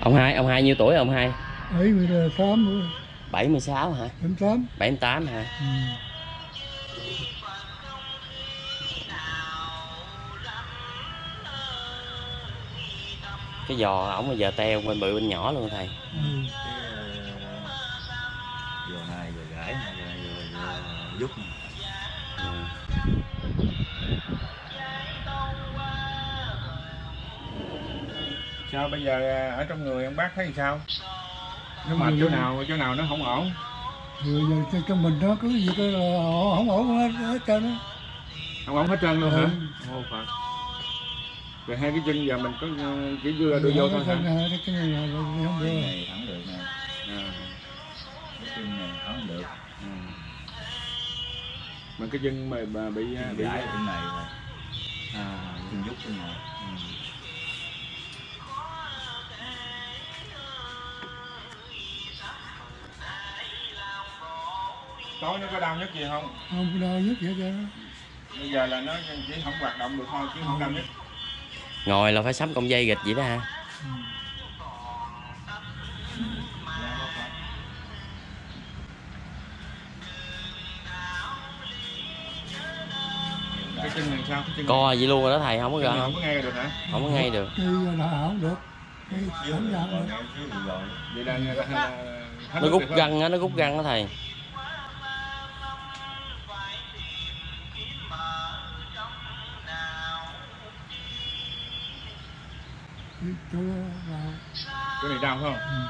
Ông hai nhiêu tuổi ông hai? 78 nữa. 76 hả? 78. 78 hả? Ừ. Cái giò ổng là giò teo bên bự bên nhỏ luôn thầy. Ừ. Giờ này giờ gãi giờ giúp. Ừ. Sao bây giờ ở trong người ông bác thấy sao? Nó mệt chỗ nào nó không ổn? Rồi giờ trong mình nó cứ gì cái không ổn hết trơn á. Không ổn hết trơn luôn hả? Ừ. Ô Phật. Rồi hai cái chân giờ mình có chỉ đưa vô thôi hả? Cái này là không được. Cái này thẳng được nè. Cái chân này thẳng được. Mà cái chân mà bị gãi chân này rồi. Chân giúp chân này. Tối nó có đau nhức gì không? Không đau nhức gì hết trơn. Bây giờ là nó chỉ không hoạt động được thôi chứ không đau nhức. Ngồi là phải sắm cong dây gịch vậy đó ha. Cái chân này sao? Cái chân Co vậy luôn rồi đó thầy, không có gỡ không có ngay được hả? Không có ngay được. Cái là không được. Cái không ra được. Vậy là Nó rút gân á, nó rút gân đó thầy. Chỗ này đau không? Ừ.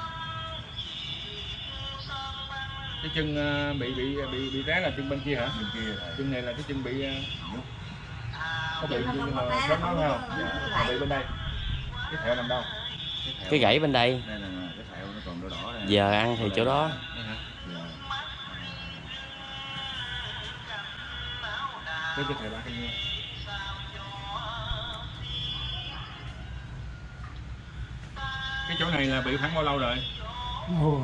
Cái chân bị té là chân bên kia hả? Bên kia thầy. Chân này là cái chân bị có bị sớm máu không? Dạ. Bị bên đây. Cái thẹo nằm đâu? Cái gãy bên đây. Đây là cái thẹo nó còn đỏ đỏ này. Giờ ăn thì chỗ đó. Cái thẹo ba cái nha. Cái chỗ này là bị khoảng bao lâu rồi? Ồ.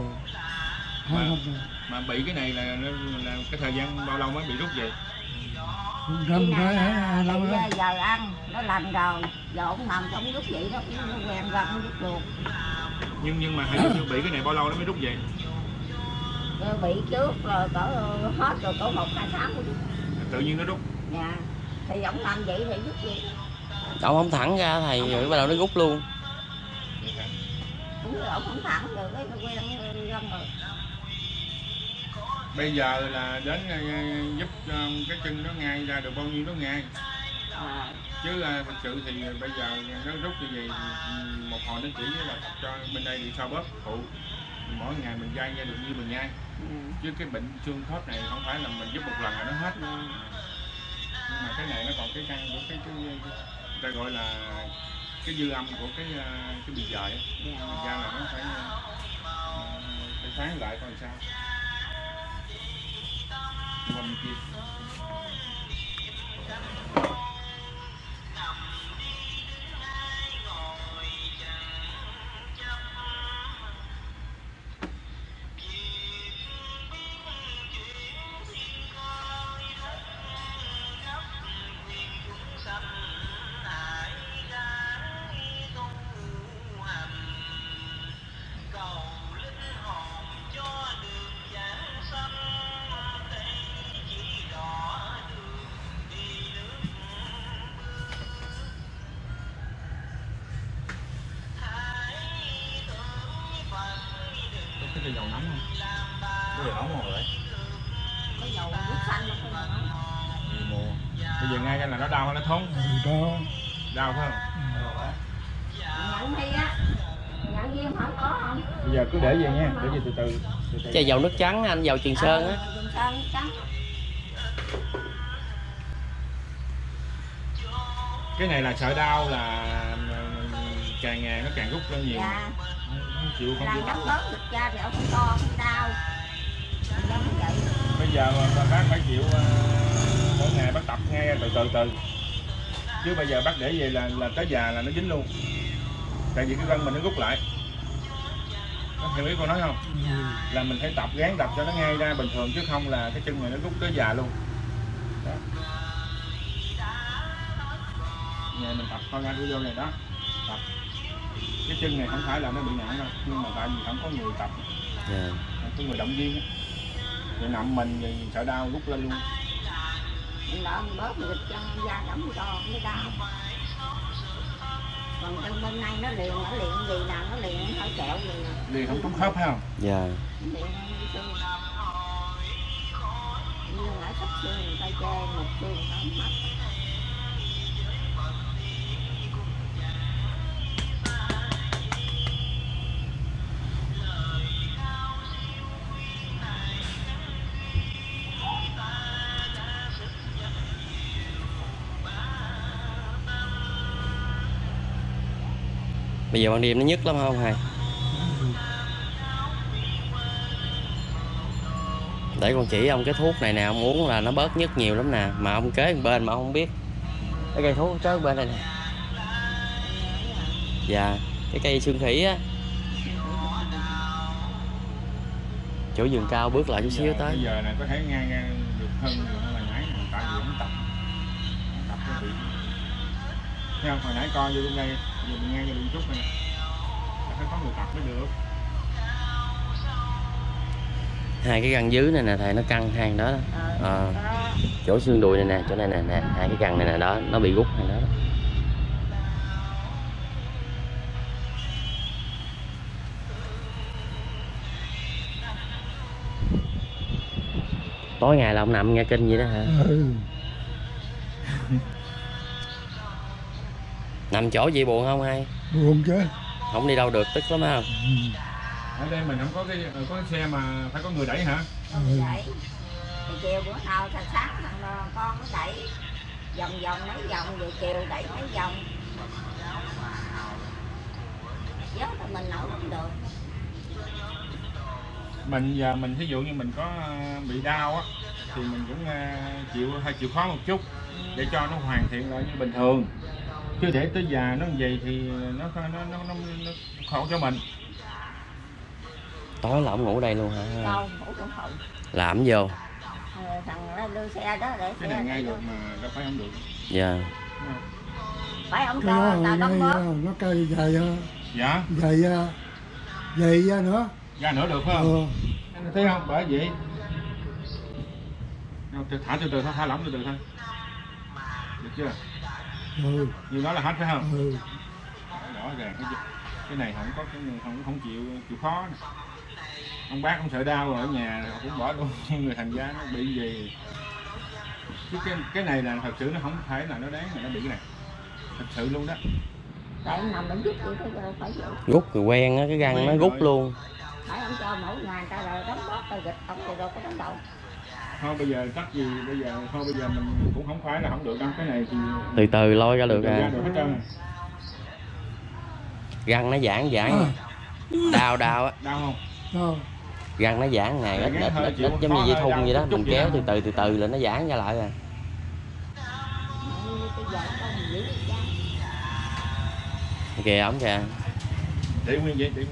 Mà bị cái này là cái thời gian bao lâu mới bị rút vậy? Năm lâu rồi. đó. Giờ ăn nó lành rồi, giờ ông nằm trong lúc vậy đó nó quen gần nó rút luôn. Nhưng mà hình như bị cái này bao lâu nó mới rút vậy? Rồi bị trước rồi cỡ hết rồi cỡ 1-2 tháng mới rút. Tự nhiên nó rút. Dạ. Thì ông làm vậy thì rút vậy. Ông không thẳng ra thầy rồi bắt đầu nó rút luôn. Đúng rồi, ông không thẳng được cái nó quen răng rồi. Bây giờ là đến giúp cái chân nó ngay ra được bao nhiêu nó ngay. Chứ thật sự thì bây giờ nó rút như vậy thì một hồi nó chỉ là cho bên đây bị sao bóp phụ. Mỗi ngày mình dai ra được như mình nhai. Chứ cái bệnh xương khớp này không phải là mình giúp một lần là nó hết. Nhưng mà cái này nó còn cái căn của cái ta gọi là cái dư âm của cái bị dời á. Thành ra là nó phải phán lại coi sao. Qua bên kia. Cái dầu nóng không? Cái dầu nóng rồi đấy. Cái dầu nước xanh nó không nóng. Đi mua. Bây giờ ngay là nó đau hay nó thốn? Đau. Đau phải không? Nhận thi á. Nhận viên không có không? Bây giờ cứ để vậy nha, để vậy từ từ. Chai dầu nước trắng anh, dầu Trường Sơn á. Trường Sơn trắng. Cái này là sợ đau là càng ngày nó càng rút lên nhiều. Dạ. Không chịu không chịu. Làm lớn được ra thì ông không to không đau. Vậy. Bây giờ mà bác phải chịu mỗi ngày bác tập ngay từ. Chứ bây giờ bác để vậy là tới già là nó dính luôn. Tại vì cái gân mình nó rút lại. Có hiểu ý cô nói không? Là mình phải tập gán tập cho nó ngay ra bình thường chứ không là cái chân này nó rút tới già luôn. Đó. Nhà mình tập con ra vô này đó. Tập. cái chân này không phải là nó bị nặng đâu, nhưng mà tại vì không có người tập, Dạ. có người động viên á, vậy nằm mình thì sợ đau rút lên luôn. mình đỡ mình bớt mình chân da đóng to mới đau. Còn chân bên này nó liền gì nào nó liền hơi kẹo gì nè. Liền không trúng khớp phải không? Dạ. Liền xương. Như ngã sắp xương tay trên một xương không mất. Bây giờ ban đêm nó nhức lắm không hai? Để con chỉ ông cái thuốc này nè, ông uống là nó bớt nhức nhiều lắm nè. Mà ông kế một bên mà ông không biết. Cái cây thuốc kế bên đây nè. Dạ, cái cây xương khỉ á. Chỗ vườn cao bước lại chút xíu tới. Bây giờ này có thể ngang được hơn là nãy, tại vì không tập cái bị. Thấy không? Hồi nãy coi vô bên đây, giờ mình ngang vô đường chút này, phải có người tập mới được. Hai cái găng dưới này nè thầy, nó căng hàng đó. Chỗ xương đùi này nè, chỗ này nè, hai cái găng này nè đó, nó bị rút hàng đó. Tối ngày là ông nằm nghe kinh vậy đó hả? Ừ. Nằm chỗ gì buồn không hay? Buồn chứ. Không đi đâu được tức lắm không? Ở đây mình không có cái xe mà phải có người đẩy hả? Đẩy. Thì chiều bữa nào thằng sáng thằng con nó đẩy vòng mấy vòng, rồi chiều đẩy mấy vòng. Dớt thì mình nổi không được. Mình giờ mình thí dụ như mình có bị đau á thì mình cũng chịu khó một chút để cho nó hoàn thiện lại như bình thường, chứ để tới già nó như vậy thì nó khổ cho mình. Tối là ông ngủ đây luôn hả? Đâu, ngủ trong phòng. Làm vô. Thằng nó đưa xe đó để Cái này ngay được mà đâu phải không được. Dạ. Phải không Cái cho nó tao đóng bớt. nó cây dày Dạ. dày ra nữa. Ra nữa được phải không? Anh thấy không? Bởi vậy. Thả từ từ thôi, thả lỏng từ từ thôi. Được chưa? Ừ. Như đó là hết phải không? Ừ. Rõ ràng cái này không có cái không chịu khó nè. Ông bác không sợ đau rồi ở nhà họ cũng bỏ luôn, người thành ra nó bị gì. Chứ cái này là thật sự nó không phải là nó đáng mà nó bị cái này. Thật sự luôn đó. Tại nằm mình rút vậy thôi giờ phải vậy. Rút rồi quen á, cái găng nó rút luôn. Phải không cho mỗi ngày ta rồi đóng bóp ta gịch không thì đâu có đóng đâu. Thôi bây giờ chắc gì bây giờ mình cũng không phải là không được đâu, cái này thì Từ từ lôi ra được ra à. được hết trơn. Găng nó giãn đau á. Đau không? Đó. Găng nó giãn ngày ít giống như dây thun vậy đó, mình kéo từ từ là nó giãn ra lại à. Kìa ổng kìa. Để nguyên vậy, để nguyên vậy.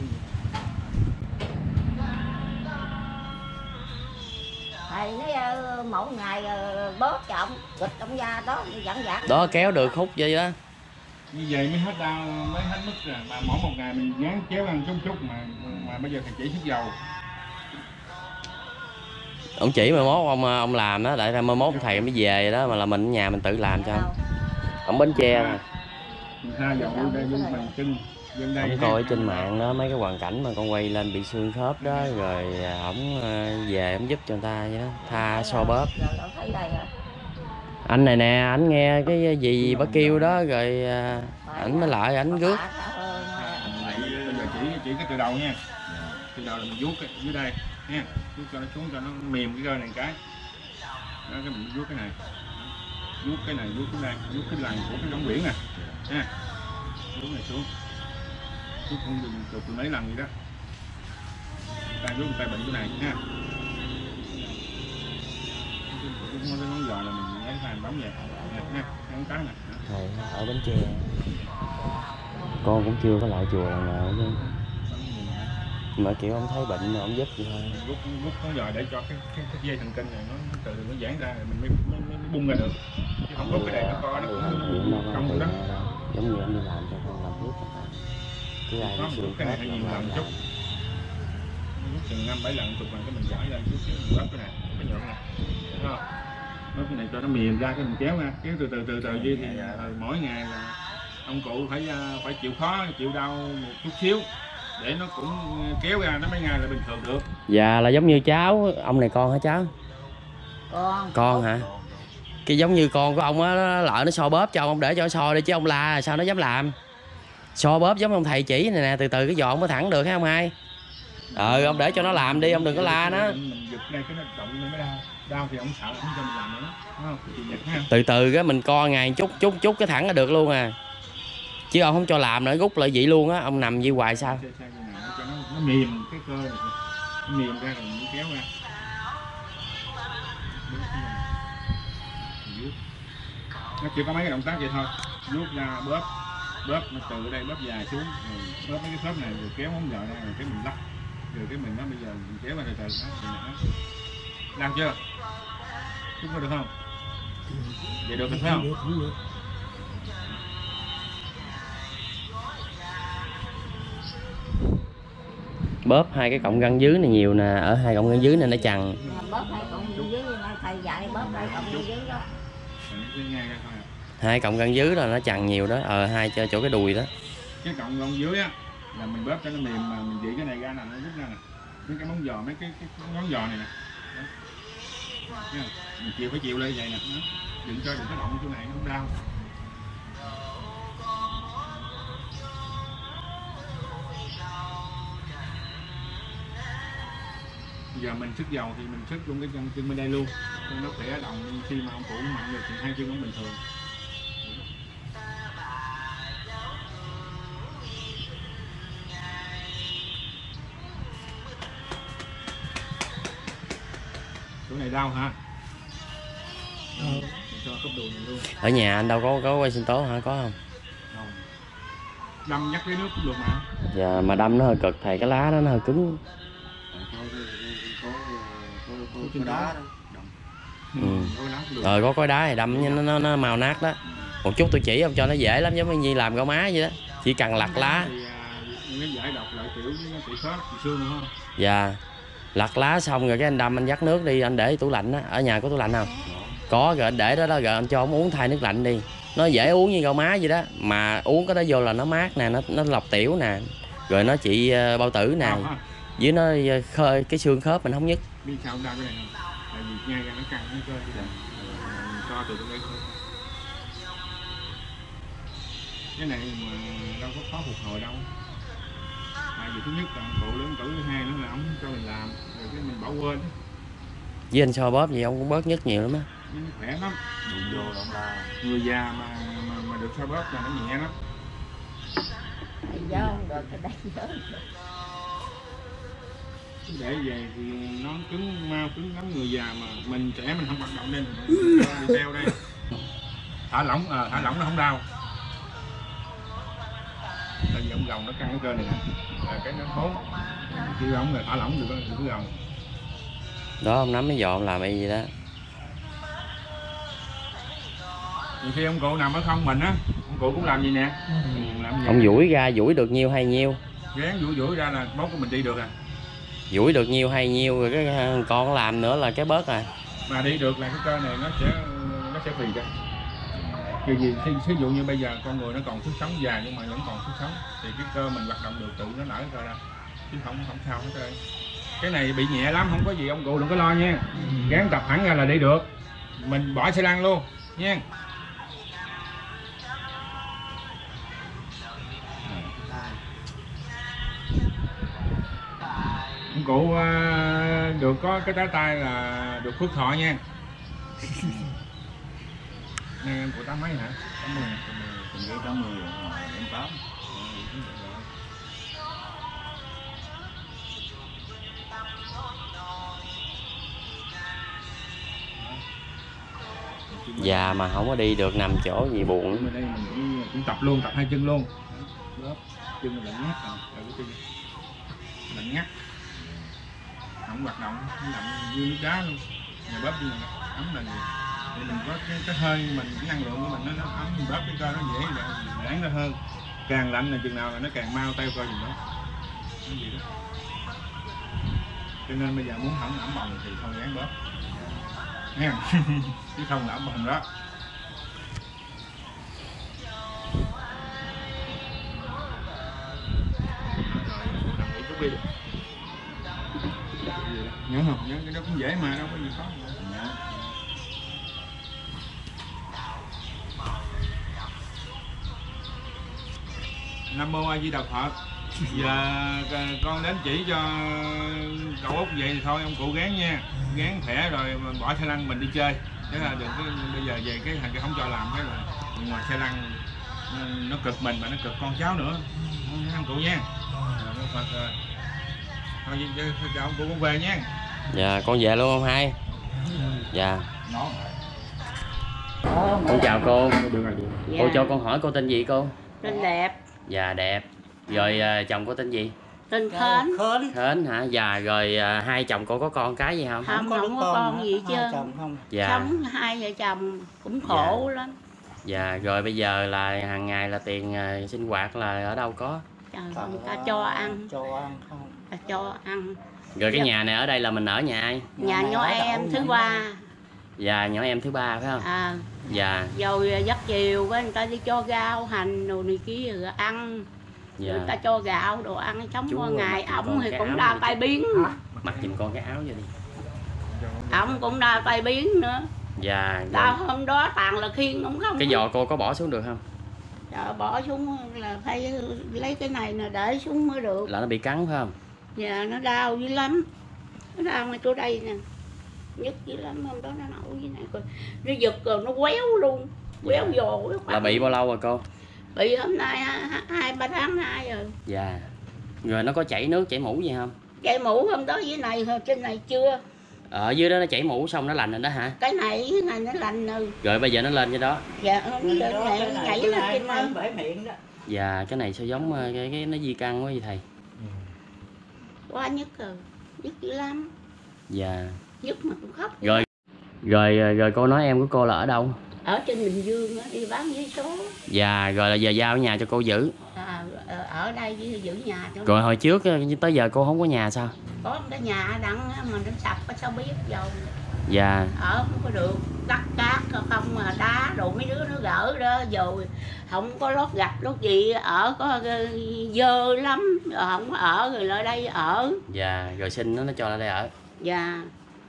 Thầy nói mỗi ngày bớt trọng gịch trong da đó giãn. Đó kéo được hút vậy đó. Như vậy mới hết đau, mới hết mức rồi. Mà mỗi một ngày mình gán kéo ăn chút mà bây giờ thầy chỉ xức dầu. Ông chỉ mà mốt ông làm đó, tại mai mốt thầy mới về đó, mà là mình ở nhà mình tự làm cho ông. Ông Bến Tre nè. Tha dầu đây vô bàn chân. Ông coi trên mạng đó mấy cái hoàn cảnh mà con quay lên bị xương khớp đó, rồi ổng về ổng giúp cho người ta vậy đó, tha so bóp. Anh này nè, ảnh nghe cái gì bà kêu đó rồi ảnh mới lại ảnh rước. Bây giờ chỉ cái từ đầu nha. Từ đầu là mình vuốt cái dưới đây nha, vuốt cho nó xuống cho nó mềm cái gơ này cái. Đó, cái mình vuốt cái này. Vuốt cái này, vuốt cái này, vuốt cái lằn của cái rong biển nè. Nha. Vuốt này xuống. Vuốt không dùng chụp từ mấy lần vậy đó. Tay vuốt tay bệnh cái này nha. Cái ngón giò là mình lấy bàn bấm vậy nha, ngón cái này. Thầy ở Bến Tre con cũng chưa có lại chùa lần nào chứ, mà kiểu ông thấy bệnh mà ông giúp vậy thôi. Rút ngón giò để cho cái dây thần kinh này nó từ nó giãn ra rồi mình mới bung ra được, chứ không rút cái này nó co nó cũng cong đó. Giống như ông đi làm cho con làm giúp. Cái ai có nó mình xương rút cái này khớp hơi nhiều làm lần lại. chút, rút chừng 5-7 lần chục lần cái mình giỏi lên chút xíu mình bóp cái này cái nhọn này, thấy không? Bóp cái này cho nó mềm ra cái mình kéo ra, kéo từ từ như thì mỗi ngày là ông cụ phải chịu khó chịu đau một chút xíu để nó cũng kéo ra nó mấy ngày là bình thường được. Dạ là giống như cháu, ông này con hả cháu? Con hả? Cái giống như con của ông á, lỡ nó so bóp cho ông để cho nó so đi chứ ông la sao nó dám làm. So bóp giống ông thầy chỉ này nè, từ từ cái giò mới thẳng được hả ông hai? Ông để cho nó làm đi, ông đừng có la nó. Mình giật đây cái nó động nó mới đau. Đau thì ông sợ không cho mình làm nữa, đúng không? Thì giật ha. Từ từ cái mình co ngày chút cái thẳng là được luôn à. Chứ ông không cho làm nữa rút lại vậy luôn á, ông nằm vậy hoài sao? Cho nó mềm cái cơ này, nó mềm ra rồi mới kéo ra. Nó chỉ có mấy cái động tác vậy thôi, vuốt ra bóp nó từ đây bóp dài xuống, rồi bóp mấy cái khớp này rồi kéo móng giò ra rồi cái mình lắc, rồi cái mình nó bây giờ mình kéo ra từ từ đó, làm chưa? Chúng có được không? Vậy được phải không? Được. Bóp hai cái cọng gân dưới này nhiều nè, ở hai cọng gân dưới này nó chằng. Bóp hai cọng dưới thầy dạy bóp hai cọng dưới đó. Hai cọng gân dưới là nó chằng nhiều đó, hai chỗ cái đùi đó. Cái cọng gân dưới á là mình bóp cho nó mềm mà mình dị cái này ra là nó rút ra nè. Mấy cái móng giò, mấy cái ngón giò này nè. Đó. Mình phải chịu lên vậy nè. Đừng cho đừng có động chỗ này nó không đau. Giờ mình sức dầu thì mình sức luôn cái chân bên đây luôn, cho nó khỏe động khi mà ông cụ mạnh được thì hai chân cũng bình thường. Chỗ này đau hả? Cho khớp đùi này luôn. Ở nhà anh đâu có quay sinh tố hả, có không? Không. Đâm nhắc lấy nước cũng được mà. Dạ mà đâm nó hơi cực thầy, cái lá đó nó hơi cứng. Có đá đó. Có khối đá thì đâm nó màu nát đó. Một chút tôi chỉ ông cho nó dễ lắm, giống như làm gạo má vậy đó, chỉ cần lặt lá. Nó giải độc lại kiểu nó bị khớp bị xương đúng không? Dạ lặt lá xong rồi cái anh đâm, anh vắt nước đi, anh để tủ lạnh á. Ở nhà có tủ lạnh không? Có, rồi anh để đó rồi anh cho ông uống thay nước lạnh đi, nó dễ uống như gạo má vậy đó, mà uống cái đó vô là nó mát nè, nó lọc tiểu nè, rồi nó trị bao tử nè, với nó khơi cái xương khớp mình không nhức. Biết sao không đau cái này không? Tại vì ngay ra nó căng cái cơ vậy. Cho từ trong đây thôi. Cái này mà đâu có khó phục hồi đâu. Tại vì thứ nhất là cụ lớn tuổi, thứ hai nữa là ông cho mình làm rồi cái mình bỏ quên. Với anh so bóp gì ông cũng bớt nhức nhiều lắm á. Nó khỏe lắm. Đụng vô động la. Người già mà được so bóp là nó nhẹ lắm. Thầy dơ không được, cái đây dơ. Để về thì nó cứng mau cứng lắm, người già mà mình trẻ mình không hoạt động nên đi theo đây. Thả lỏng nó không đau. Tại vì ông gồng nó căng cái cơ này nè, là cái nó khốn. Khi ông là thả lỏng được cái gồng. Đó ông nắm cái giò ông làm y gì đó. Nhiều khi ông cụ nằm ở không mình á, ông cụ cũng làm gì nè. Ông duỗi ra, duỗi được nhiêu hay nhiêu. Gán duỗi ra là bóp của mình đi được à. Duỗi được nhiêu hay nhiêu rồi cái con làm nữa là cái bớt à. Mà đi được là cái cơ này nó sẽ phì ra. Vì ví dụ như bây giờ con người nó còn sức sống dài nhưng mà vẫn còn sức sống thì cái cơ mình hoạt động được tự nó nở cái cơ ra, chứ không sao hết trơn. Cái này bị nhẹ lắm, không có gì ông cụ đừng có lo nha. Gán tập hẳn ra là đi được, mình bỏ xe lăn luôn nha. Ông cụ được có cái trái tay là được phước thọ nha. Này em cụ 8 mấy hả? 80. Từng cái 80 rồi, em 8. Già mà không có đi được, nằm chỗ gì buồn. Ở đây mình cũng tập luôn, tập hai chân luôn. Đó, chân mình lạnh ngắt rồi, cái chân lạnh ngắt. Không hoạt động, không nằm như nước đá luôn. Nhà bóp như này ấm là gì? Thì mình có cái hơi mình, cái năng lượng của mình nó ấm, mình bóp cái cơ nó dễ để nó hơn. càng lạnh là chừng nào là nó càng mau teo coi gì đó. Cái gì đó. Cho nên bây giờ muốn hỏng ẩm bồng thì không gán bóp nha. Chứ không là ẩm bồng đó. Đi. Nhớ không? Nhớ cái đó cũng dễ mà, đâu có gì khó. Nhớ. Nam mô A Di Đà Phật. Giờ con đến chỉ cho cậu Út vậy thì thôi ông cụ gán nha, gán khỏe rồi bỏ xe lăn mình đi chơi. Thế là đừng có bây giờ về cái thằng kia không cho làm cái là ngoài xe lăn nó cực mình mà nó cực con cháu nữa. Ông cụ nha. Phật rồi. Thôi chào ông cụ con về nha. Dạ con về luôn không hai? Dạ. Con chào cô. Dạ. Cô cho con hỏi cô tên gì cô? Tên Đẹp. Dạ Đẹp. Rồi chồng cô tên gì? Tên Khến. Khến hả? Dạ rồi hai chồng cô có con cái gì không? Không có con gì chứ. Dạ. Sống hai vợ chồng cũng khổ lắm. Dạ rồi bây giờ là hàng ngày là tiền sinh hoạt là ở đâu có? Trời, người ta cho ăn. không? Ta cho ăn. Rồi cái nhà này ở đây là mình ở nhà ai? Nhà nhỏ em thứ ba. Dạ nhỏ em thứ ba phải không? Dạ. Rồi dắt chiều với người ta đi cho rau hành đồ này kia rồi ăn. Dạ. Người ta cho gạo đồ ăn sống Chú qua ngày. Ổng thì cũng áo đau tay biến. Mặc giùm con cái áo vô đi. Ổng cũng đau tay biến nữa. Dạ. Đau hôm đó toàn là khiêng ổng không. Cái giò cô có bỏ xuống được không? Trời, bỏ xuống là phải lấy cái này nè để xuống mới được. Là nó bị cắn phải không? Dạ nó đau dữ lắm. Nó đau ngay chỗ đây nè. Nhức dữ lắm, hôm đó nó nổi như này rồi. Nó giật rồi nó quéo luôn. Quéo giò quéo. Là bị bao lâu rồi cô? Bị hôm nay 2-3 tháng nay rồi. Dạ. Rồi nó có chảy nước chảy mũ gì không? Chảy mũ hôm đó dưới này trên này chưa. Ở dưới đó nó chảy mũ xong nó lành rồi đó hả? Cái này nó lành rồi. Rồi bây giờ nó lên cái đó. Dạ nó lên này nhảy lên trên này. Bể miệng đó. Dạ cái này sao giống cái nó di căn quá vậy thầy? Quá nhức rồi. Nhức dữ lắm. Dạ. Nhức mà cũng khóc. Rồi cô nói em của cô là ở đâu? Ở trên Bình Dương á, đi bán giấy số. Dạ rồi là giờ giao ở nhà cho cô giữ. Ở đây với giữ nhà cho. Rồi hồi trước tới giờ cô không có nhà sao? Có một cái nhà đặng mà nó sập sao biết rồi. Dạ. Ở không có được cắt cát không mà đá đồ mấy đứa nó gỡ đó rồi không có lót gạch lót gì ở có dơ lắm rồi không có ở rồi lại đây ở. Dạ rồi xin nó cho lại đây ở. Dạ.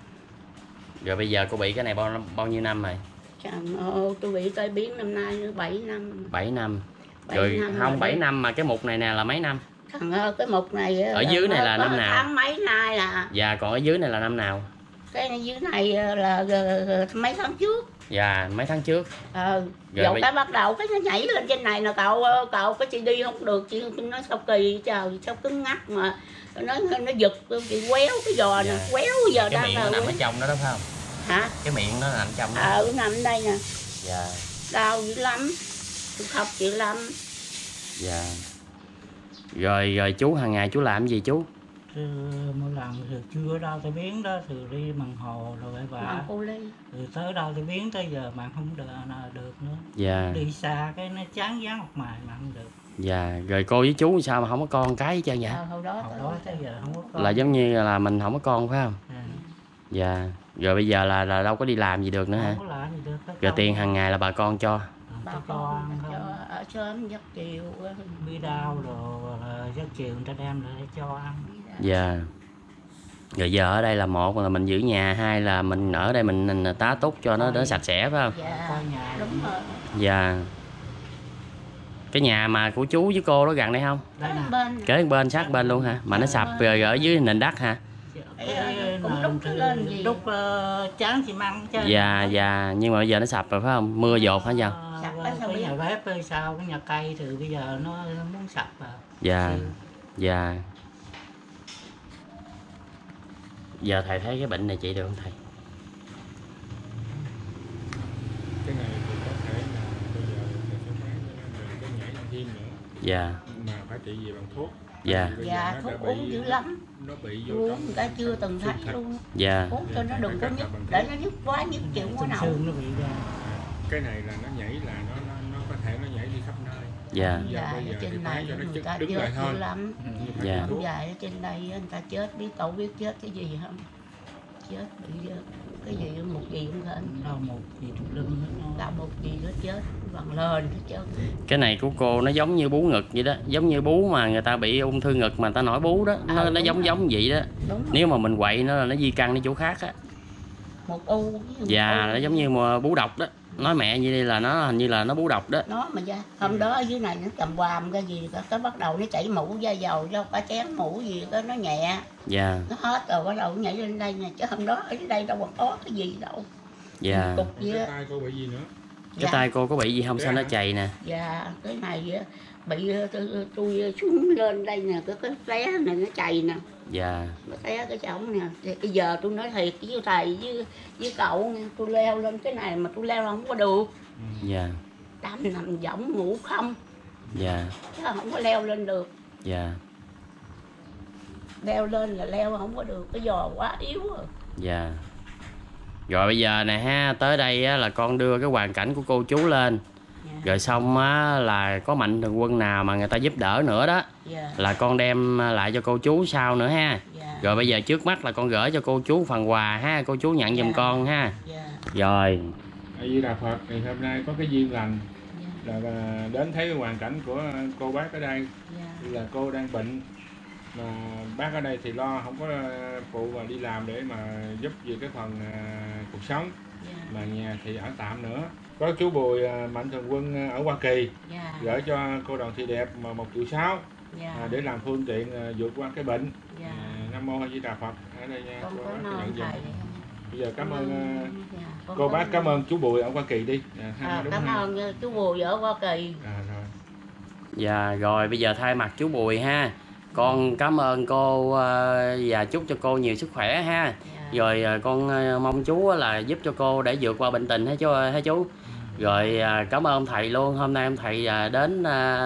Rồi bây giờ cô bị cái này bao nhiêu năm rồi? Trời ơi, tôi bị tai biến năm nay nữa 7 năm. 7 năm. 7 rồi năm không rồi 7 đó. năm mà cái mục này nè là mấy năm? Thằng ơi, cái mục này ở dưới này là năm nào? Tháng mấy nay là. Dạ còn ở dưới này là năm nào? Cái dưới này là mấy tháng trước. Dạ mấy tháng trước. Dầu cái bắt đầu cái nó nhảy lên trên này là cậu cái chị đi không được, chị nói sao kỳ trời sao cứng ngắc mà nó giật chị quéo cái giò nè. Quéo giờ cái đang miệng nó nằm ở trong đó đó phải không? Hả? Cái miệng nó nằm trong đó. Nằm đây nè. Dạ. Đau dữ lắm, tôi khóc dữ lắm. Dạ. Rồi chú hàng ngày chú làm gì chú? Mỗi lần thì chưa đau tay biến đó thì đi bằng hồ rồi bà từ tới đau tay biến tới giờ bạn không được nữa. Dạ. Đi xa cái nó chán dáng một mài mà không được. Dạ. Rồi cô với chú sao mà không có con cái hết trơn vậy? Hồi đó tới giờ không có con. Là giống như là mình không có con phải không? Dạ. Rồi bây giờ là đâu có đi làm gì được nữa hả? Không có làm gì được. Rồi tiền hàng ngày là bà con cho? Bà con ở sớm giấc chiều bị đau rồi giấc chiều người ta đem lại cho ăn. Dạ. Rồi giờ ở đây là một là mình giữ nhà, hai là mình ở đây mình tá túc cho nó sạch sẽ phải không? Dạ. Đúng rồi. Dạ. Cái nhà mà của chú với cô đó gần đây không? Kế bên sát bên luôn hả? Mà nó sập rồi ở dưới nền đất hả? Cũng đúc chán xi măng chứ. Dạ nhưng mà bây giờ nó sập rồi phải không? Mưa dột hả giờ? Cái nhà bếp hay sao, cái nhà cây thì bây giờ nó muốn sập rồi. Dạ. Giờ thầy thấy cái bệnh này trị được không thầy? Cái này thì có thể là bây giờ thầy sẽ bán cái nhảy thêm nữa. Dạ. Mà phải trị gì bằng thuốc. Dạ. Dạ thuốc uống dữ lắm. Nó bị vô uống người ta chưa từng thấy luôn. Dạ. Uống cho nó đừng có nhức, để nó nhức quá nhức chịu quá nào. Xương nó bị ra. Cái này là nó nhảy là nó có thể nó nhảy đi khắp nơi. Dạ. Giờ Dài bây ở giờ thì trên phải này cho nó người chết ta đứng chết lại thôi. dữ lắm. Dạ. Không dài ở trên đây người ta chết biết cậu biết chết cái gì không? Chết bị cái gì một gì cũng hết. đau một gì trục lưng hết nó. Đau một gì nó chết bằng lên hết trơn. Cái này của cô nó giống như bú ngực vậy đó, giống như bú mà người ta bị ung thư ngực mà người ta nổi bú đó, nó giống giống vậy đó. Đúng rồi. Nếu mà mình quậy nó là nó di căn đi chỗ khác á. Một u. Dạ, nó giống như mà bú độc đó. Nói mẹ như đây là nó hình như là nó bú độc đó. Nó mà ra hôm đó ở dưới này nó cầm quàm cái gì cái bắt đầu nó chảy mũ da dầu cho cả chén mũ gì đó nó nhẹ. Dạ. Nó hết rồi bắt đầu nó nhảy lên đây nè, chứ hôm đó ở dưới đây đâu còn có cái gì đâu. Dạ. Cục gì Cái á. tay cô bị gì nữa? Cái tay cô có bị gì không? Sao nó chày nè? Dạ cái này á, bị tôi xuống lên đây nè, cái té này nó chày nè. Dạ. Nó té cái chổng nè. Thì bây giờ tôi nói thiệt với thầy với cậu nha, tôi leo lên cái này mà tôi leo không có được. Dạ. Đâm nằm võng ngủ không. Dạ. Chứ không có leo lên được. Dạ. Leo lên là leo không có được, cái giò quá yếu rồi. Dạ. Rồi bây giờ nè ha, tới đây á, là con đưa cái hoàn cảnh của cô chú lên. Dạ. Rồi xong á, là có mạnh thường quân nào mà người ta giúp đỡ nữa đó Dạ. là con đem lại cho cô chú sau nữa ha. Dạ. Rồi bây giờ trước mắt là con gửi cho cô chú phần quà ha, cô chú nhận giùm Dạ. con ha. Dạ. Rồi. A Di Đà Phật, thì hôm nay có cái duyên lành Dạ. là đến thấy cái hoàn cảnh của cô bác ở đây, Dạ. là cô đang bệnh mà bác ở đây thì lo không có phụ mà đi làm để mà giúp về cái phần cuộc sống, Dạ. mà nhà thì ở tạm nữa. Có chú Bùi mạnh thường quân ở Hoa Kỳ Dạ. gửi cho cô Đoàn Thị Đẹp mà 1,6 triệu Dạ. để làm phương tiện vượt qua cái bệnh. Dạ. Nam mô A Di Đà Phật. Ở đây nha, Con cô có bác non nhận thầy. giùm. Bây giờ cảm ơn Dạ, con cô có bác, cảm non. ơn chú Bùi ở Hoa Kỳ đi. Đúng Cảm ha? ơn chú Bùi ở Hoa Kỳ. Rồi. Dạ rồi bây giờ thay mặt chú Bùi ha, con cảm ơn cô và chúc cho cô nhiều sức khỏe ha. Dạ. Rồi con mong chú là giúp cho cô để vượt qua bệnh tình hả chú. Rồi cảm ơn ông thầy luôn, hôm nay ông thầy đến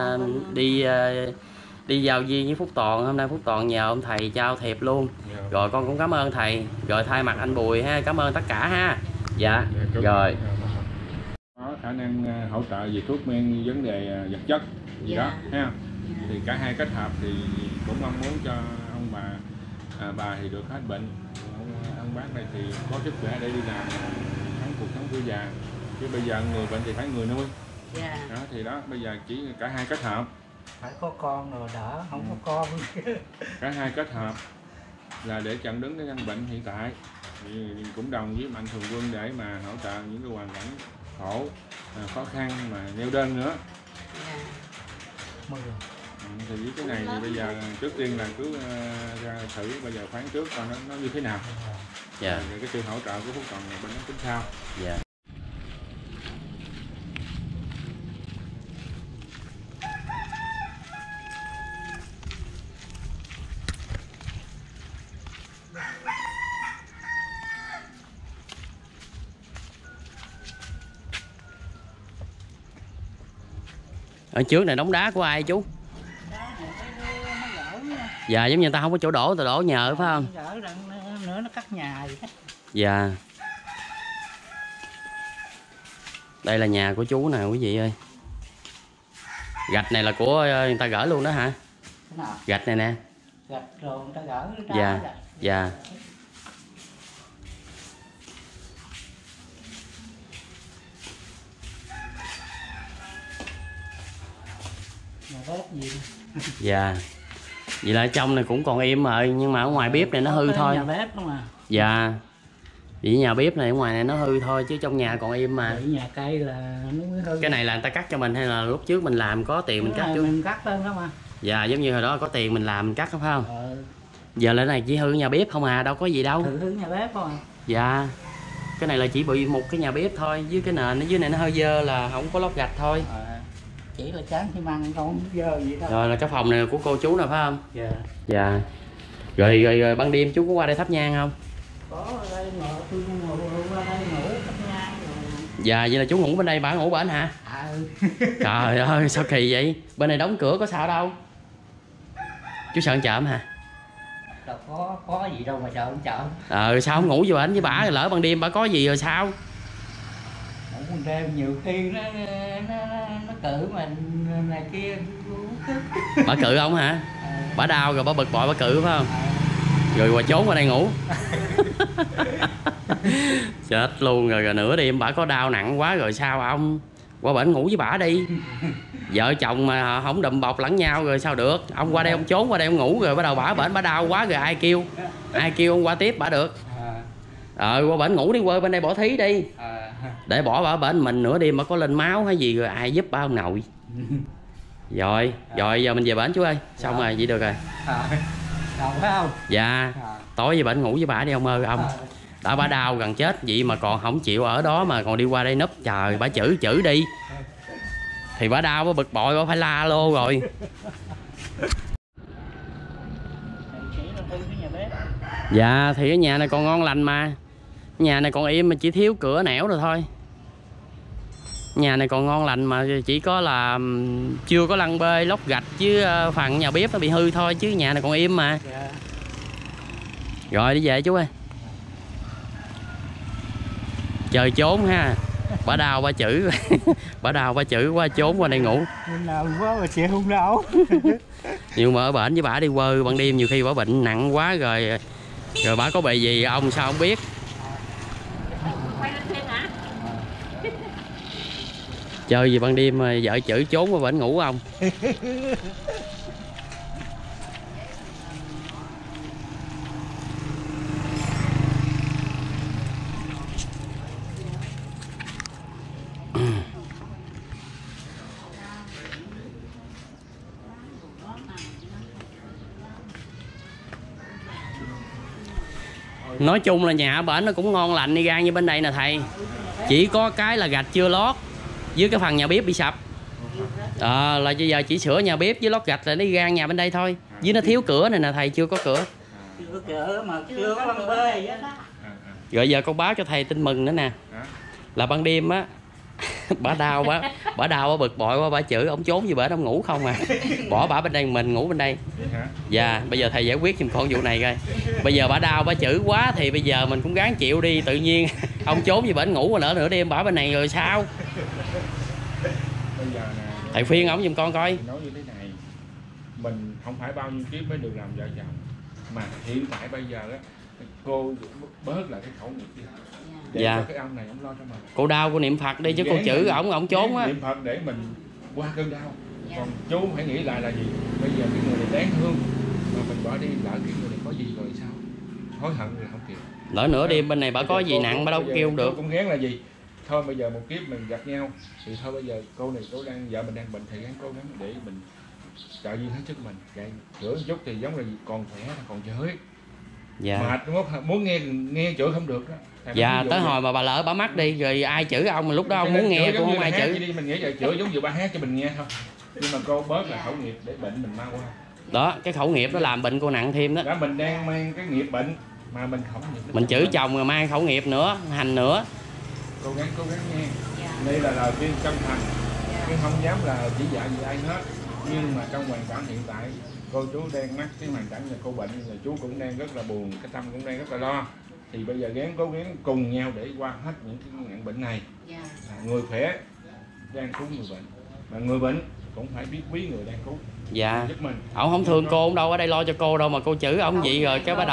đi giao duyên với Phúc Toàn, hôm nay Phúc Toàn nhờ ông thầy trao thiệp luôn. Rồi con cũng cảm ơn thầy, rồi thay mặt anh Bùi ha, cảm ơn tất cả ha. Dạ. Rồi. Có khả năng hỗ trợ về thuốc men, vấn đề vật chất gì đó ha. Thì cả hai kết hợp thì cũng mong muốn cho ông bà thì được hết bệnh, ông bác này thì có sức khỏe để đi làm sống cuộc sống tuổi già, chứ bây giờ người bệnh thì phải người nuôi. Dạ. Đó thì đó, bây giờ chỉ cả hai kết hợp, Phải có con rồi đỡ, không có con. cả hai kết hợp là để chặn đứng cái căn bệnh hiện tại. Thì cũng đồng với mạnh thường quân để mà hỗ trợ những cái hoàn cảnh khổ, khó khăn mà neo đơn nữa. Dạ. Thì với cái này thì bây giờ trước tiên là cứ ra thử bây giờ phán trước coi nó như thế nào. Dạ. Rồi cái sự hỗ trợ của Phúc Toàn bên đó tính sao. Dạ. Ở trước này đống đá của ai chú? Dạ, giống như ta không có chỗ đổ, ta đổ nhờ phải không? Gỡ nữa nó cắt nhà vậy đó. Dạ. Đây là nhà của chú nè quý vị ơi. Gạch này là của người ta gỡ luôn đó hả? Thế nào? Gạch này nè. Gạch rồi người ta gỡ ra. Dạ. Dạ. Nhà bếp gì Dạ. Vậy là ở trong này cũng còn im rồi, nhưng mà ở ngoài bếp này nó hư thôi. Nhà bếp không à. Dạ. Vậy nhà bếp này ở ngoài này nó hư thôi chứ trong nhà còn im mà. Vậy nhà cây là nó mới hư. Cái này là người ta cắt cho mình hay là lúc trước mình làm có tiền mình cắt chứ? Mình cắt lên đó mà. Dạ, giống như hồi đó có tiền mình làm mình cắt phải không? Giờ lại này chỉ hư nhà bếp không à, đâu có gì đâu. Hư nhà bếp không à. Dạ. Cái này là chỉ bị một cái nhà bếp thôi, với cái nền ở dưới này nó hơi dơ là không có lót gạch thôi. Chỉ là chán xi măng không dơ gì đâu. Rồi là cái phòng này của cô chú nè phải không? Dạ. Dạ. Rồi ban đêm chú có qua đây thắp nhang không? Có ở đây ngồi, tôi ngồi qua đây ngủ thắp nhang rồi. Dạ, vậy là chú ngủ bên đây, bà ngủ bển hả? Trời ơi, sao kỳ vậy? Bên này đóng cửa có sao đâu. Chú sợ trộm hả? Đâu có gì đâu mà sợ ông trộm. Sao không ngủ với bển với bả, lỡ ban đêm bả có gì rồi sao? Ngủ ban đêm nhiều khi nó cử mình này kia Bà cự ông hả? Bà đau rồi bà bực bội bà cự phải không? Rồi bà trốn qua đây ngủ. Chết luôn rồi nửa đêm bà có đau nặng quá rồi sao ông? Qua bển ngủ với bà đi. Vợ chồng mà không đùm bọc lẫn nhau rồi sao được? Ông qua đây ông trốn qua đây ông ngủ rồi bắt đầu bả bển bả đau quá rồi ai kêu? Ai kêu ông qua tiếp bả được? Qua bển ngủ đi, qua bên đây bỏ thí đi. Để bỏ bả bển mình nửa đêm mà có lên máu hay gì rồi ai giúp bả ông nội. Rồi giờ mình về bển chú ơi. Xong rồi vậy được rồi. Phải không? Dạ. Tối về bển ngủ với bả đi ông ơi ông. Đã bả đau gần chết vậy mà còn không chịu ở đó mà còn đi qua đây núp trời bả chữ đi. Thì bả đau bả bực bội bả phải la lô rồi. Dạ thì cái nhà này còn ngon lành mà. Nhà này còn im mà chỉ thiếu cửa nẻo rồi thôi. Nhà này còn ngon lành mà chỉ có là chưa có lăn bê lót gạch chứ phần nhà bếp nó bị hư thôi chứ nhà này còn im mà. Rồi đi về chú ơi. Trời trốn ha. Bả đau bả chữ. Bả đau bả chữ quá trốn qua đây ngủ. Nào quá mà chị không đâu. Nhưng mà ở bển với bả đi quơ ban đêm nhiều khi bả bệnh nặng quá rồi bả có bị gì ông sao không biết. Chơi gì ban đêm mà vợ chữ trốn qua bển ngủ không? Nói chung là nhà ở bển nó cũng ngon lành đi gan như bên đây nè thầy. Chỉ có cái là gạch chưa lót với cái phần nhà bếp bị sập. Là bây giờ chỉ sửa nhà bếp với lót gạch là đi gan nhà bên đây thôi. Với nó thiếu cửa này nè thầy, chưa có cửa. Chưa có cửa mà chưa có lăn bê. Rồi giờ con báo cho thầy tin mừng nữa nè. Là ban đêm á bả đau bả bực bội quá bả chửi ổng trốn gì bả ông ngủ không à. Bỏ bả bên đây mình ngủ bên đây. Dạ bây giờ thầy giải quyết giùm con vụ này coi. Bây giờ bả đau bả chửi quá thì bây giờ mình cũng gắng chịu đi, tự nhiên ông trốn gì bả ngủ mà nửa đêm bả bên này rồi sao? Thầy khuyên ổng giùm con coi. Nói như thế này, mình không phải bao nhiêu kiếp mới được làm vợ chồng, mà hiện tại bây giờ á cô bớt lại cái khẩu nghiệp đi. Để cho cái ông này ông lo cho mình. Cô đau cô niệm Phật đi chứ cô chữ ổng trốn á. Niệm Phật để mình qua cơn đau. Còn chú hãy nghĩ lại là gì? Bây giờ cái người này đáng thương mà mình bỏ đi, lỡ cái người này có gì rồi sao? Hối hận rồi không kịp. Lỡ nửa đêm bên này bà có gì nặng bà đâu kêu được. Cô cũng ghét là gì? Thôi bây giờ một kiếp mình gặp nhau thì thôi bây giờ cô này vợ mình đang bệnh thì gắng cố gắng để mình trợ duyên hết sức mình. Vậy chữa một chút thì giống là còn khỏe còn chửi. Dạ. Mệt muốn nghe chửi không được đó. Dạ tới hồi mà bà lỡ bà mắc đi rồi ai chửi ông mà lúc đó ông muốn nghe cũng không ai chửi. Đi mình nghĩ vậy chửi giống như bà hát cho mình nghe thôi. Nhưng mà cô bớt là khẩu nghiệp để bệnh mình mau qua. Đó cái khẩu nghiệp nó làm bệnh cô nặng thêm đó. Đó mình đang mang cái nghiệp bệnh mà mình không nghiệp. Mình chửi chồng rồi mang khẩu nghiệp nữa, hành nữa. Cố gắng nghe. Đây là lời khuyên chân thành. Nhưng không dám là chỉ dạy gì ai hết. Nhưng mà trong hoàn cảnh hiện tại cô chú đang mắc cái hoàn cảnh là cô bệnh là chú cũng đang rất là buồn, cái tâm cũng đang rất là lo. Thì bây giờ cố gắng cùng nhau để qua hết những cái ngạn bệnh này. Người khỏe đang cứu người bệnh, mà người bệnh cũng phải biết quý người đang cứu. Dạ. Giúp mình. Ổng không thương cô, ông đâu ở đây lo cho cô đâu mà cô chửi ổng vậy rồi cái bắt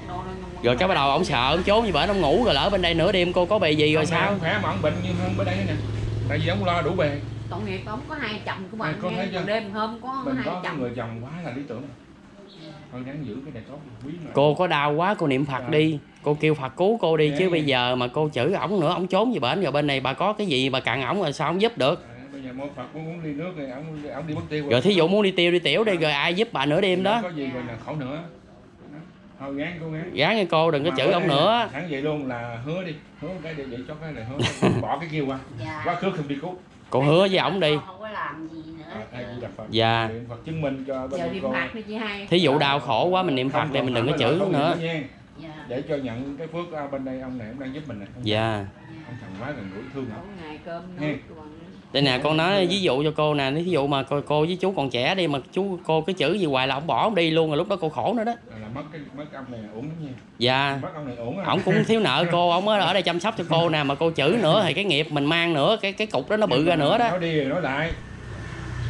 đầu ổng sợ ổng trốn như bển ổng ngủ rồi lỡ bên đây nửa đêm cô có bị gì rồi sao? Không khỏe mà ổng bệnh như hơn bên đây nè. Tại vì ổng lo đủ bề. Tội nghiệp ổng có hai chồng của bạn nghe còn đêm hôm có mình hai có chồng. người chồng quá là lý tưởng. Thôi gắng giữ cái này tốt quý mà. Cô có đau quá cô niệm Phật đi, cô kêu Phật cứu cô đi chứ bây giờ mà cô chửi ổng nữa ổng trốn gì bển rồi bên này bà có cái gì bà cặn ổng rồi sao ổng giúp được? Bây giờ Phật muốn đi nước thì ổng đi mất tiêu. Rồi thí dụ muốn đi tiêu đi tiểu đi rồi ai giúp bà nửa đêm đó. Có gì rồi là khổ nữa. Thôi gắng cố gắng. Gán cho cô đừng có chửi ổng nữa. Thẳng vậy luôn là hứa đi, hứa cái để cho cái này hứa bỏ cái kia qua. Quá khứ không đi cứu. Cô hứa với ổng đi. Không có làm gì nữa. Dạ. Niệm Phật chứng minh cho Giờ niệm Phật đi chị hai. Thí dụ đau khổ quá mình niệm Phật thì mình đừng có chửi nữa. Để cho nhận cái phước bên đây ông này ông đang giúp mình nè. Dạ. Ông thằng quá gần gũi thương mỗi ngày cơm nước. Đây nè con nói ví dụ cho cô nè, ví dụ mà cô với chú còn trẻ đi mà cô cứ chửi gì hoài là ông bỏ ông đi luôn rồi lúc đó cô khổ nữa đó. Là mất ông này uổng lắm nha. Dạ. Mất ông này uổng à. Ổng cũng thiếu nợ cô, ổng ở đây chăm sóc cho cô nè mà cô chửi nữa thì cái nghiệp mình mang nữa, cái cục đó nó bự ra nữa đó. Nói đi rồi nói lại.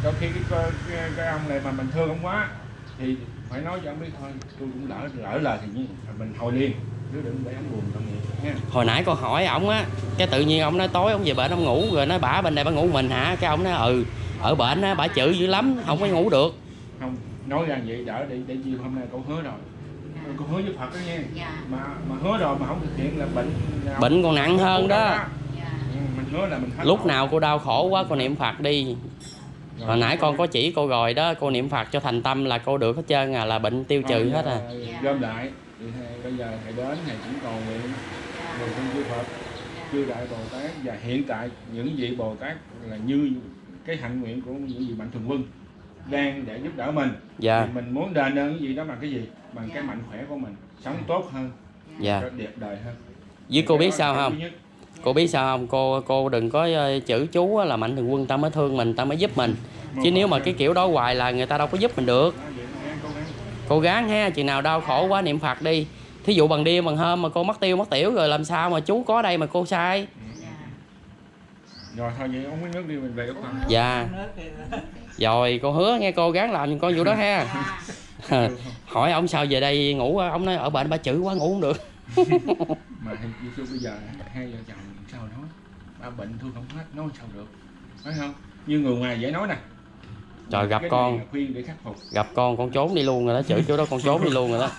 đôi khi cái ông này mà mình thương ông quá thì phải nói cho ông biết thôi, tôi cũng lỡ lời thì mình hồi liền, chứ đừng để ông buồn trong vậy nha. Hồi nãy con hỏi ổng á, cái tự nhiên ông nói tối ông về bệnh ông ngủ, rồi nói bả bên đây bả ngủ mình hả, cái ông nói ở bệnh á bả chữ dữ lắm không có ngủ được. Không nói ra vậy đỡ để chiều hôm nay con hứa rồi, con hứa với Phật đó nha. Mà hứa rồi mà không thực hiện là bệnh còn nặng hơn đó. Mình hứa là mình hết lúc nào cô đau khổ quá cô niệm Phật đi. Hồi nãy con có chỉ cô rồi đó, cô niệm Phật cho thành tâm là cô được hết trơn à, là bệnh tiêu trừ hết à. Gom lại thì bây giờ thầy đến thầy cũng còn nguyện người con chư Phật, chư Đại Bồ Tát, và hiện tại những vị Bồ Tát là như cái hạnh nguyện của những vị mạnh thường quân đang để giúp đỡ mình. Dạ. Thì mình muốn đền ơn cái gì đó bằng cái gì? Bằng cái mạnh khỏe của mình, sống tốt hơn, dạ, đẹp đời hơn. với cô biết sao không? Cô biết sao không? Cô đừng có chữ chú là mạnh thường quân ta mới thương mình, ta mới giúp mình. Chứ nếu mà cái kiểu đó hoài là người ta đâu có giúp mình được. Cố gắng ha, chừng nào đau khổ quá niệm Phật đi. Thí dụ bằng đêm bằng hôm mà cô mất tiêu mất tiểu rồi làm sao mà chú có đây mà cô sai. Rồi thôi vậy uống miếng nước đi mình về được không? Dạ. Rồi cô hứa nghe, cô gắng làm con vụ đó ha. Hỏi ông sao về đây ngủ, ông nói ở bệnh ba chữ quá ngủ không được. Mà bây giờ hai vợ chồng sao nói, ba bệnh thương không hết, nói sao được, phải không? Như người ngoài dễ nói nè. Trời, gặp con khuyên để khắc phục. Gặp con trốn đi luôn rồi đó, chửi kiểu đó con trốn đi luôn rồi đó.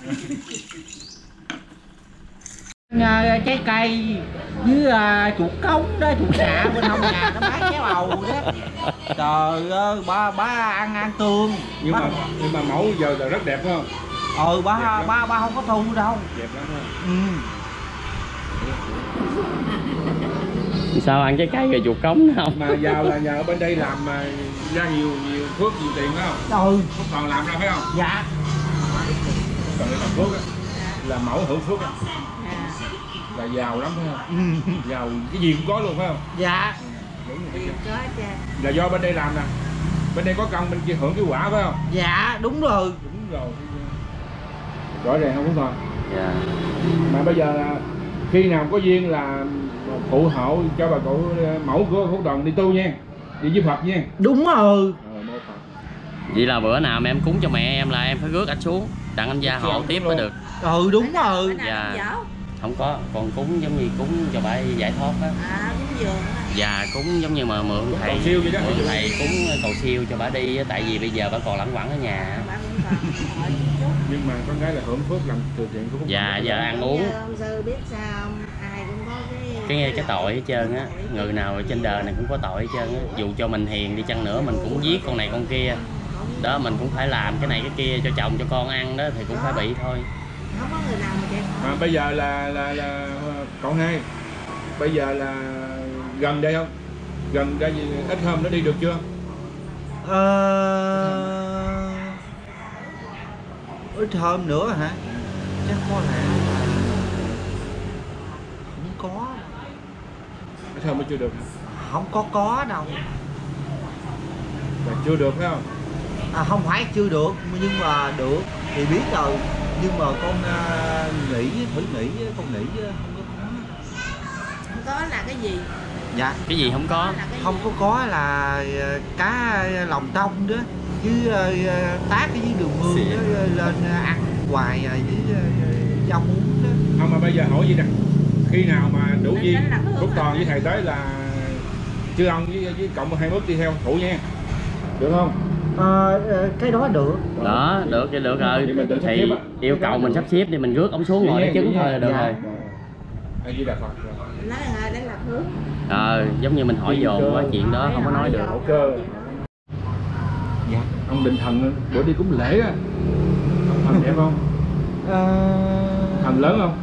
Trái cây với chuột cống đó, chuột xạ bên hông nhà nó bán trái bầu đó. Trời ơi, ba ăn tương. Nhưng mà mẫu giờ là rất đẹp phải không? Ba không có thu đâu. Đẹp lắm không? Sao ăn trái cây rồi chuột cống không? Mà giàu là nhờ ở bên đây làm mà ra nhiều phước nhiều tiền phải không? Không còn làm ra phải không? Dạ. Còn để làm phước á, là mẫu hưởng phước á, là giàu lắm phải không? Giàu cái gì cũng có luôn phải không? Dạ. Đúng rồi. Là do bên đây làm nè, bên đây có công bên kia hưởng cái quả phải không? Dạ đúng rồi. Đúng rồi. Rõ ràng không có còn. Dạ. Mà bây giờ là khi nào có duyên là phụ hộ cho bà cụ mẫu của đoàn đi tu nha, đi với Phật nha. Đúng rồi. Vậy là bữa nào mà em cúng cho mẹ em là em phải rước anh xuống đặng anh gia hộ tiếp mới được. Đúng rồi. Dạ. Không có, còn cúng giống như cúng cho bà giải thoát á. Cúng dường á. Dạ, cúng giống như mà mượn thầy cúng cầu siêu cho bà đi, tại vì bây giờ bà còn lẳng quẩn ở nhà. Nhưng mà con gái là hưởng phước làm từ thiện của Phúc. Dạ, giờ ăn uống. Ông Sư biết sao ai cũng có cái tội hết trơn á, người nào ở trên đời này cũng có tội hết trơn á. Dù cho mình hiền đi chăng nữa mình cũng giết con này con kia. Đó, mình cũng phải làm cái này cái kia cho chồng cho con ăn đó thì cũng phải bị thôi. Không có người nào mà đẹp. Mà bây giờ là cậu hai, bây giờ là gần đây không? Gần đây ít hôm nó đi được chưa? Ít hôm nữa hả? Chắc có lẽ là không có. Ít hôm mới chưa được hả? Không có đâu. Là chưa được phải không? Không phải chưa được, nhưng mà được thì biết rồi. Nhưng mà con nghĩ con nghĩ không có. Không có là cái gì? Dạ. Cái gì không có? Không có là cá lòng tông đó, với tát cái dưới đường mương đó, lên ăn hoài với rau muống đó. Không, mà bây giờ hỏi gì nè, khi nào mà đủ duyên Phúc Toàn với thầy tới là chứ ông với cộng hai bước đi theo phụ nha, được không? Cái đó được. Đó, được thì được rồi. Thì yêu cầu mình sắp xếp thì mình rước ông xuống ngồi để chứng thôi là được rồi. Anh chỉ đặt Phật nói để làm hướng. Giống như mình hỏi dồn quá chuyện đó không có nói được. Ok. Dạ. Ông Định Thần bữa đi cúng lễ á, thần đẹp không? Thần lớn không?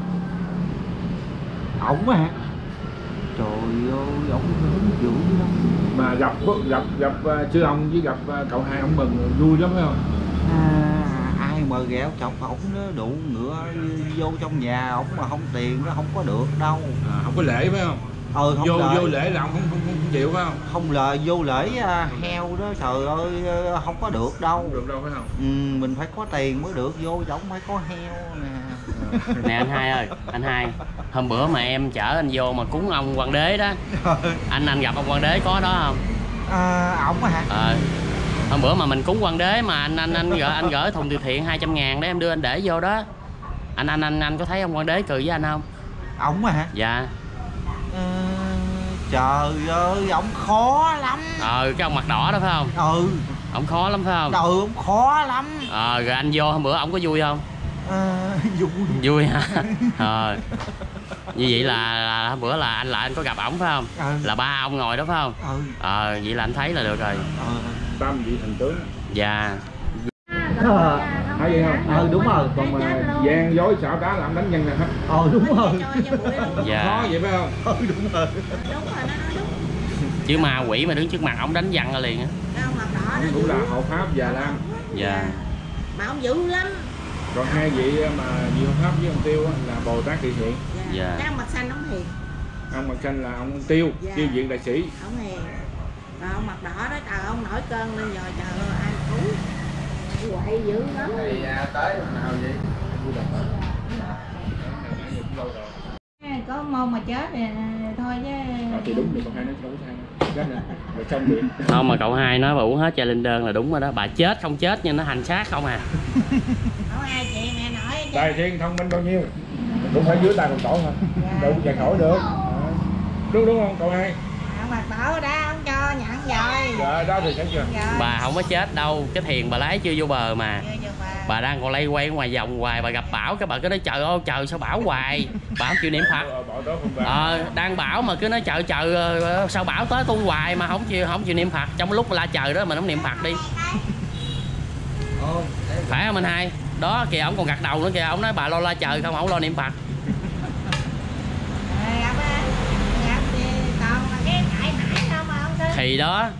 Ổng hả? Trời ơi, ổng hứng dữ lắm. Mà gặp sư ông với gặp cậu hai ông mừng vui lắm phải không? Ai mà ghẹo chọc ổng nó đụ ngựa vô trong nhà ổng mà không tiền nó không có được đâu. Không có lễ phải không? Không vô lễ là ông không chịu phải không? Không lời vô lễ heo đó, trời ơi không có được đâu. Không được đâu phải không? Mình phải có tiền mới được, vô trong phải có heo nè. Nè anh Hai ơi, anh Hai, hôm bữa mà em chở anh vô mà cúng ông Hoàng đế đó, anh gặp ông Hoàng đế có đó không? Ổng hả? Hôm bữa mà mình cúng quan đế mà anh gửi thùng từ thiện 200.000 để em đưa anh để vô đó. Anh có thấy ông quan đế cười với anh không? Ổng hả? Dạ. Trời ơi, ổng khó lắm. Cái ông mặt đỏ đó phải không? Ổng khó lắm phải không? Ổng khó lắm. Rồi anh vô hôm bữa ổng có vui không? Vui. Vui hả? Như vậy là hôm bữa là anh có gặp ổng phải không? Là ba ông ngồi đó phải không? Vậy là anh thấy là được rồi. Tam vị thần tướng. Dạ. Thấy vậy không? Đúng rồi. Còn mà gian dối xảo trá làm đánh nhân nè hết. Đúng rồi. Dạ. Khó vậy phải không? Đúng rồi. Chứ ma quỷ mà đứng trước mặt ổng đánh văng ra liền á. Ông cũng là hộ pháp Già Lam. Dạ. Mà ông dữ lắm. Còn hai vị mà vị hộ pháp với ông Tiêu là Bồ Tát Thị Thiện. Dạ. Cái ông mặt xanh ông hiền. Ông mặt xanh là ông Tiêu, Tiêu Viện Đại Sĩ. Ông hiền. Rồi ông mặt đỏ đó, trời ông nổi cơn lên rồi, trời ơi ai cứu. Quậy dữ lắm. Thì tới nào vậy? Có môn mà chết thì thôi chứ. Thì đúng rồi, còn hai nó đâu có sai. Rồi xong điện. Không mà cậu hai nói bà uống hết chai linh đơn là đúng rồi đó. Bà chết không chết nhưng nó hành xác không à. Không ai chị mẹ nói. Tài thiên thông minh bao nhiêu cũng phải dưới tay còn tổ thôi. Đâu có chạy khỏi được. Đúng không cậu hai? Ông mặt đỏ đó ông cho nhận rồi. Dạ đó thì thấy chưa? Bà không có chết đâu, cái thuyền bà lái chưa vô bờ mà. Bà đang còn lay quay ngoài vòng hoài, bà gặp bão cái bà cứ nói trời ơi trời sao bão hoài. Bà không chịu niệm Phật. Đang bão mà cứ nói trời sao bão tới tôi hoài mà không chịu niệm Phật. Trong lúc mà la trời đó mình không niệm Phật đi. Phải không anh hai? Đó kìa ổng còn gật đầu nữa kìa, ổng nói bà lo la trời không, ổng lo niệm Phật. Thì đó.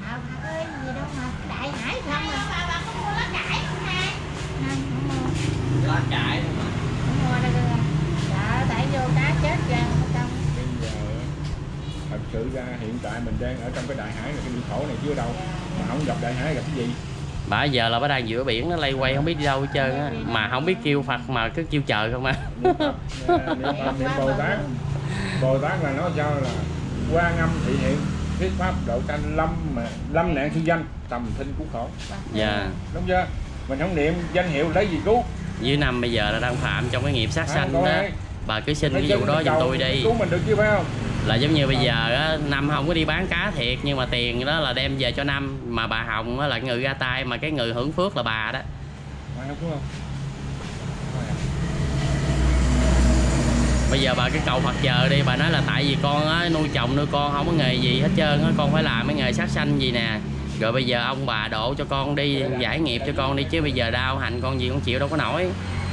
Lá cải không à? Tại vô cá chết ra trong. Bây giờ thật sự ra hiện tại mình đang ở trong cái đại hải này, cái biển khổ này chứ đâu mà không gặp đại hải gặp cái gì. Bà giờ là bà đang giữa biển nó lay quay không biết đi đâu hết trơn á, mà không biết kêu Phật mà cứ kêu trời không à. Niệm Bồ Tát là nó sao là Quan Âm Thị Hiện thuyết pháp độ sanh lâm nạn siêu danh tầm thinh cứu khổ. Dạ. Đúng chưa? Mình không niệm danh hiệu lấy gì cứu. Dưới năm bây giờ là đang phạm trong cái nghiệp sát sanh đó. Bà cứ xin cái vụ đó giùm tôi đi. Cứu mình được chứ phải không? Là giống như bây giờ á, Năm không có đi bán cá thiệt nhưng mà tiền đó là đem về cho Năm, mà bà Hồng á là người ra tay, mà cái người hưởng phước là bà đó. Đúng không? Bây giờ bà cứ cầu Phật chờ đi, bà nói là tại vì con á, nuôi chồng nuôi con không có nghề gì hết trơn á, con phải làm mấy nghề sát sanh gì nè. Rồi bây giờ ông bà độ cho con đi, giải nghiệp cho con đi, chứ bây giờ đau hành con gì con chịu đâu có nổi.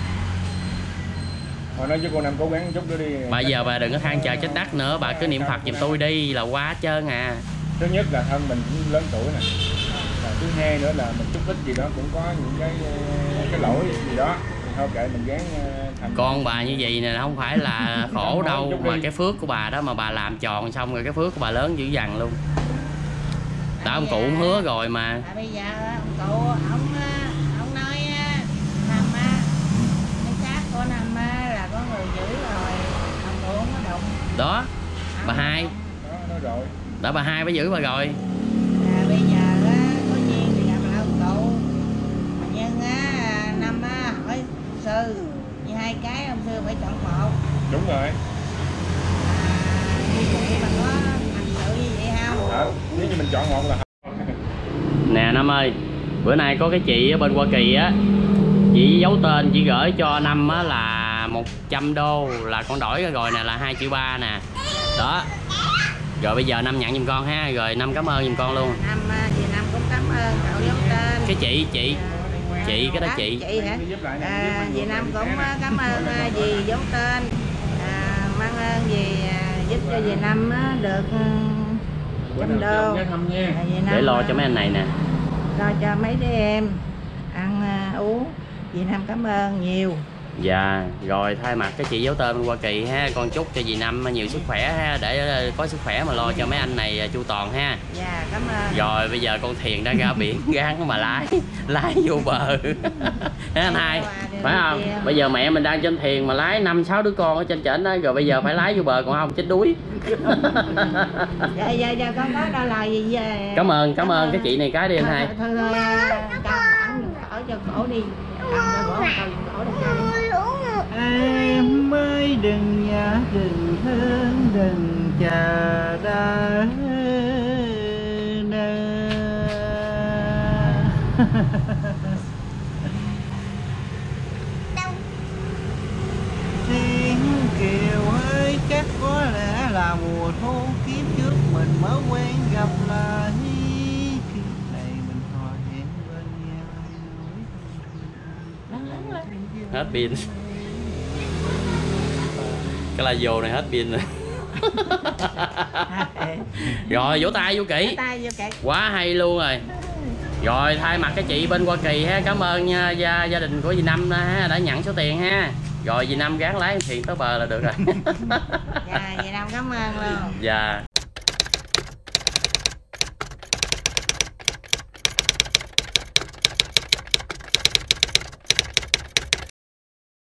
Họ nói với cô Năm cố gắng chút nữa đi. Bây giờ bà đừng có than trời trách đất nữa, bà cứ niệm Phật giùm tôi đi là quá hết trơn à. Thứ nhất là thân mình cũng lớn tuổi nè. Thứ hai nữa là mình chút ít gì đó cũng có những cái lỗi gì đó. Thôi kệ mình gắng thành. Con bà như vậy nè không phải là khổ đâu, mà cái phước của bà đó mà bà làm tròn xong rồi cái phước của bà lớn dữ dằn luôn. Đã ông cụ hứa rồi mà. Bây giờ ông cụ ông nói Năm cái xác của Năm là có người giữ rồi, ông cụ không có đụng. Đó bà hai. Đó rồi. Đó bà hai phải giữ bà rồi. Bây giờ có duyên thì gặp lại ông cụ. Nhưng Năm hỏi sư như hai cái ông sư phải chọn một. Đúng rồi. Như vậy mà có thành sự như vậy không? Nếu như mình chọn một là Nè Năm ơi, bữa nay có cái chị ở bên Hoa Kỳ á, chị giấu tên, chị gửi cho Năm á là 100 đô, là con đổi cái rồi nè là 2,3 triệu nè. Đó. Rồi bây giờ Năm nhận giùm con ha, rồi Năm cảm ơn giùm con luôn. Năm cũng cảm ơn cậu giấu tên. Cái chị cái đó chị. Chị hả? Dì Năm cũng cảm ơn dì giấu tên. Mang ơn dì giúp cho dì Năm được 100 đô. Để lo cho mấy anh này nè. Lo cho mấy đứa em ăn uống. Dì Năm cảm ơn nhiều. Dạ, rồi thay mặt cái chị giấu tên bên Hoa Kỳ ha, con chúc cho dì Năm nhiều sức khỏe ha, để có sức khỏe mà lo cho mấy anh này chu toàn ha. Dạ, cảm ơn. Rồi bây giờ con Thiền đã ra biển gán mà lái vô bờ. Thế anh Hai, phải không? Bây giờ mẹ mình đang trên thuyền mà lái 5-6 đứa con ở trên trển đó, rồi bây giờ phải lái vô bờ còn không chết đuối. Dạ, con có đau lời gì về. Cảm ơn cái chị này cái đi anh Hai. Thôi, cho bạn ở cho cổ đi. Em ơi đừng nhớ, đừng thương, đừng chờ đợi. Thiên kiều ơi, chắc có lẽ là mùa thu kiếp trước mình mới quen gặp lại. Kiếp này mình hò hẹn bên nhau. Hết pin. Cái la vô này hết pin rồi. Rồi vỗ tay vô kỹ. Quá hay luôn rồi. Rồi thay mặt cái chị bên Hoa Kỳ ha, cảm ơn nha, gia đình của dì Năm ha, đã nhận số tiền ha. Rồi dì Năm gán lái Thiện tới bờ là được rồi. Dạ, dì Năm cảm ơn luôn. Dạ.